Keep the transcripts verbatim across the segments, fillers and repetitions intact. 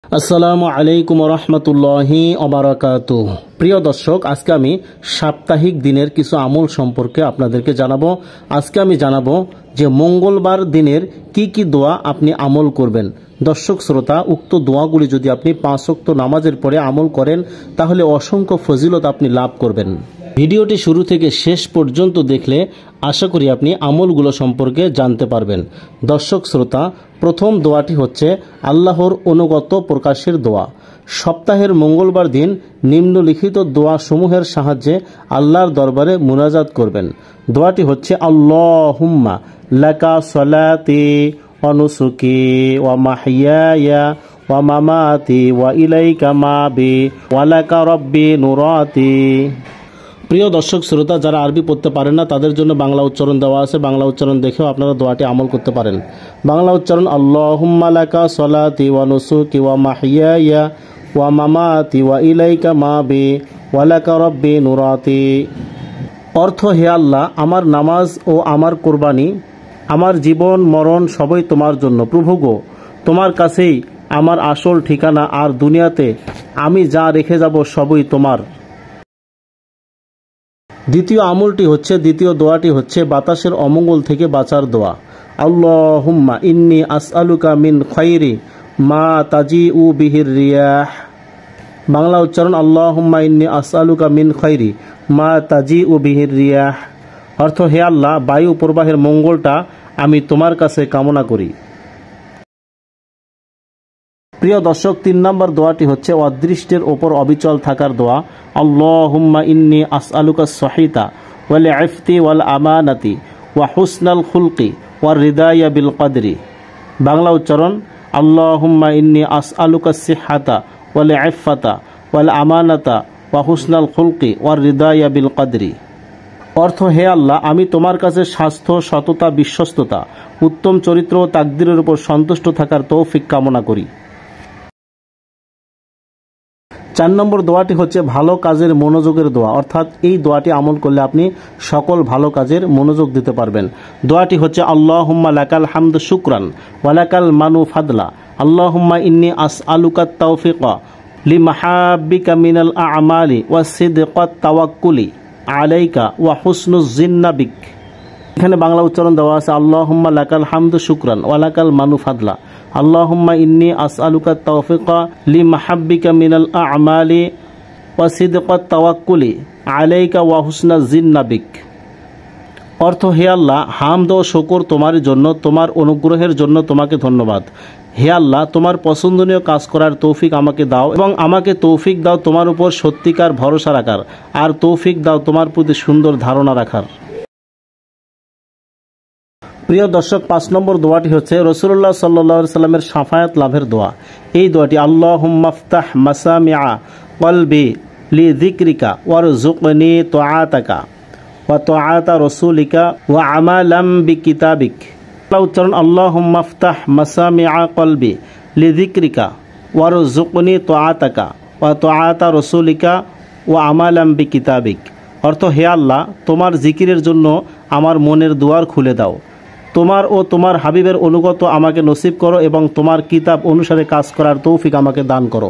আসসালামু আলাইকুম রহমতুল্লাহি ওবারাকাতুহ। প্রিয় দর্শক, আজকে আমি সাপ্তাহিক দিনের কিছু আমল সম্পর্কে আপনাদেরকে জানাবো। আজকে আমি জানাবো যে মঙ্গলবার দিনের কি কি দোয়া আপনি আমল করবেন। দর্শক শ্রোতা, উক্ত দোয়াগুলি যদি আপনি পাঁচ ওয়াক্ত নামাজের পরে আমল করেন তাহলে অসংখ্য ফজিলত আপনি লাভ করবেন। ভিডিওটি শুরু থেকে শেষ পর্যন্ত দেখলে আশা করি আপনি আমলগুলো সম্পর্কে জানতে পারবেন। দর্শক শ্রোতা, প্রথম দোয়াটি হচ্ছে আল্লাহর অনুগত প্রকাশের দোয়া। সপ্তাহের মঙ্গলবার দিন নিম্নলিখিত দোয়া সমূহের সাহায্যে আল্লাহর দরবারে মুনাজাত করবেন। দোয়াটি হচ্ছে আল্লাহুম্মা লাকা সলাতি ওয়া নুসুকি ওয়া মাহইয়ায়া ওয়া মামাতি ওয়া ইলাইকা মাবি ওয়া লাকা রাব্বি নুরাতি। প্রিয় দর্শক শ্রোতা, যারা আরবি পড়তে পারেন না তাদের জন্য বাংলা উচ্চারণ দেওয়া আছে, বাংলা উচ্চারণ দেখেও আপনারা দোয়াটি আমল করতে পারেন। বাংলা উচ্চারণ আল্লাহুম্মা লাকা সলাতি ওয়া নুসুকি ওয়া মাহইয়ায়া ওয়া মামাতি ওয়া ইলাইকা মাবি ওয়া লাকা রাব্বি নুরাতি। অর্থ: হে আল্লাহ, আমার নামাজ ও আমার কোরবানি, আমার জীবন মরণ সবই তোমার জন্য। প্রভু গো, তোমার কাছেই আমার আসল ঠিকানা, আর দুনিয়াতে আমি যা রেখে যাব সবই তোমার। দ্বিতীয় আমলটি হচ্ছে দ্বিতীয় দোয়াটি হচ্ছে বাতাসের অমঙ্গল থেকে বাঁচার দোয়া। আল্লাহুম্মা ইন্নী আসআলুকা মিন খায়রি মা তাজিউ বিহির রিয়াহ। বাংলা উচ্চারণ আল্লাহুম্মা ইন্নী আসআলুকা মিন খায়রি মা তাজিউ বিহির রিয়াহ। অর্থ: হে আল্লাহ, বায়ু প্রবাহের মঙ্গলটা আমি তোমার কাছে কামনা করি। প্রিয় দর্শক, তিন নম্বর দোয়াটি হচ্ছে অদৃষ্টের ওপর অবিচল থাকার দোয়া। আল্লাহুম্মা ইন্নী আসআলুকা সহিতা ওয়াল ইফতি ওয়াল আমানাতি ওয়া হুসনাল খুলকি ওয়ার রিদায়া বিল কদরি। বাংলা উচ্চারণ আল্লাহুম্মা ইন্নী আসআলুকা সিহাতা ওয়াল ইফাতা ওয়াল আমানাতা ওয়া হুসনাল খুলকি ওয়ার রিদায়া বিল কদরি। অর্থ: হে আল্লাহ, আমি তোমার কাছে স্বাস্থ্য, সততা, বিশ্বস্ততা, উত্তম চরিত্র ও তাকদীরের উপর সন্তুষ্ট থাকার তৌফিক কামনা করি। চার নম্বর দোয়াটি হচ্ছে ভালো কাজের মনোযোগের দোয়া। অর্থাৎ এই দোয়াটি আমল করলে আপনি সকল ভালো কাজের মনোযোগ দিতে পারবেন। দোয়াটি হচ্ছে আল্লাহুম্মা লাকাল হামদু শুকরান ওয়া লাকাল মানু ফাদলা। আল্লাহুম্মা ইন্নী আসআলুকা তাওফিকা লিমাহাব্বিকা মিনাল আ'মালি ওয়া সিদকাত তাওয়াক্কুলি আলাইকা ওয়া হুসনুজ জিন্না বিক। এখানে বাংলা উচ্চারণ দেওয়া আছে আল্লাহুম্মা লাকাল হামদু শুকরান ওয়া লাকাল মানু ফাদলা। আল্লাহুম্মা ইন্নী আসআলুকা তাওফিকা লিমাহাব্বিকা মিনাল আ'মালি ওয়া সিদকাত তাওয়াক্কুলি আলাইকা ওয়া হুসনাজ জিন্না বিক। অর্থ: হে আল্লাহ, হামদ ও শুকর তোমার জন্য, তোমার অনুগ্রহের জন্য তোমাকে ধন্যবাদ। হে আল্লাহ, তোমার পছন্দনীয় কাজ করার তৌফিক আমাকে দাও এবং আমাকে তৌফিক দাও তোমার উপর সত্যিকার ভরসা রাখার, আর তৌফিক দাও তোমার প্রতি সুন্দর ধারণা রাখার। প্রিয় দর্শক, পাঁচ নম্বর দোয়াটি হচ্ছে রাসূলুল্লাহ সাল্লাল্লাহু আলাইহি সাল্লামের শাফায়াত লাভের দোয়া। এই দোয়াটি আল্লাহুম্মা ইফতাহ মাসামিআ কলবি লিযিকরিকা ওয়ারযুকনি তাআতাকা ওয়া তাআতা রাসূলিকা ওয়া আমালাম বিকিতাবিক। উচ্চারণ আল্লাহুম্মা ইফতাহ মাসামিআ কলবি লিযিকরিকা ওয়ারযুকনি তাআতাকা ওয়া তাআতা রাসূলিকা ওয়া আমালাম বিকিতাবিক। অর্থ: হে আল্লাহ, তোমার জিকিরের জন্য আমার মনের দুয়ার খুলে দাও, তোমার ও তোমার হাবিবের অনুগত আমাকে নসিব করো এবং তোমার কিতাব অনুসারে কাজ করার তৌফিক আমাকে দান করো।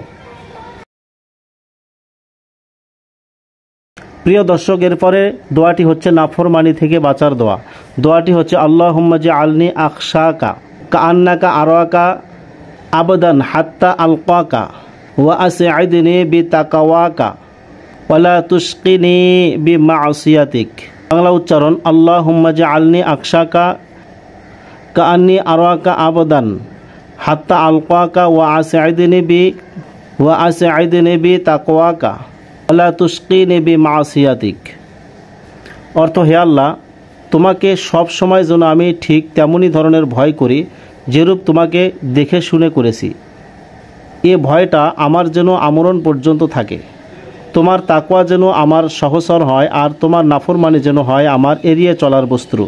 প্রিয় দর্শক, এরপরে দোয়াটি হচ্ছে নাফরমানি থেকে বাঁচার দোয়া। দোয়াটি হচ্ছে আল্লাহুম্মা জাআলনি আখশাকা কাআন্নাকা আরাকা আবদান হাত্তা আলকাকা ওয়া আসইদনি বিতাকওয়াকা ওয়ালা তুশকিনি বিমাসিয়াতিক। বাংলা উচ্চারণ আল্লাহুম্মা জাআলনি আখশাকা কাআন্নি আরাকা আবদান হাত্তা আলকাকা ওয়া আসইদনি বি ওয়া আসইদনি বিতাকওয়াকা ওয়ালা তুশকিনি বিমাসিয়াতিক। অর্থ: হে আল্লাহ, তোমাকে সব সময় যেন আমি ঠিক তেমনই ধরনের ভয় করি যেরূপ তোমাকে দেখে শুনে করেছি। এ ভয়টা আমার যেন আমরণ পর্যন্ত থাকে। তোমার তাকওয়া যেন আমার সহচর হয়, আর তোমার নাফরমানি যেন হয় আমার এড়িয়ে চলার বস্তু।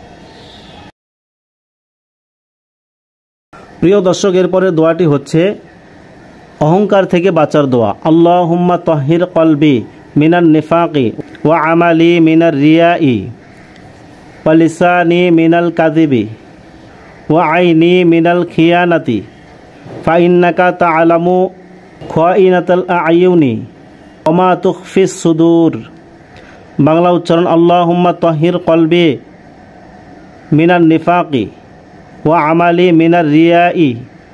প্রিয় দর্শক, এরপরে দোয়াটি হচ্ছে অহংকার থেকে বাঁচার দোয়া। আল্লাহুম্মা তাহহির কলবি মিনান নিফাকি ওয়া আমালি মিনার রিয়াই ওয়া লিসানি মিনাল কাযিবি ওয়া আইনি মিনাল খিয়ানাতি ফাইন্নাকা তা'লামু খাইনাতাল আ'য়ুনি ওয়া মা তুখফিস সুদূর। বাংলা উচ্চারণ, আল্লাহুম্মা তাহির কলবি মিনান নিফাকি ওয়া আমালি মিনার রিয়াই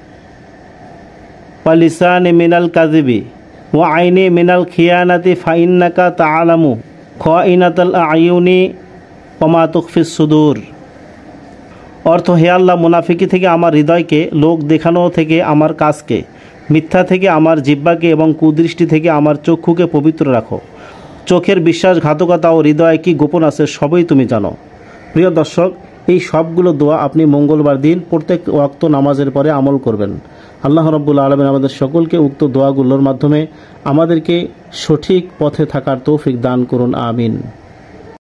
ওয়া লিসানি মিনাল কাযিবি ওয়া আইনি মিনাল খিয়ানাতি ফাইন্নাকা তা'লামু খাইনাতাল আ'য়ুনি ওয়া মা তুখফিস সুদূর। অর্থ, হে আল্লাহ, মুনাফিকি থেকে আমার হৃদয়কে, লোক দেখানো থেকে আমার কাজকে, মিথ্যা থেকে আমার জিহ্বাকে এবং কুদৃষ্টি থেকে আমার চক্ষুকে পবিত্র রাখো। চোখের বিশ্বাসঘাতকতা ও হৃদয়ে কি গোপন আছে সবই তুমি জানো। প্রিয় দর্শক, এই সবগুলো দোয়া আপনি মঙ্গলবার দিন প্রত্যেক ওয়াক্ত নামাজের পরে আমল করবেন। আল্লাহ রাব্বুল আলামিন আমাদের সকলকে উক্ত দোয়াগুলোর মাধ্যমে আমাদেরকে সঠিক পথে থাকার তৌফিক দান করুন। আমিন।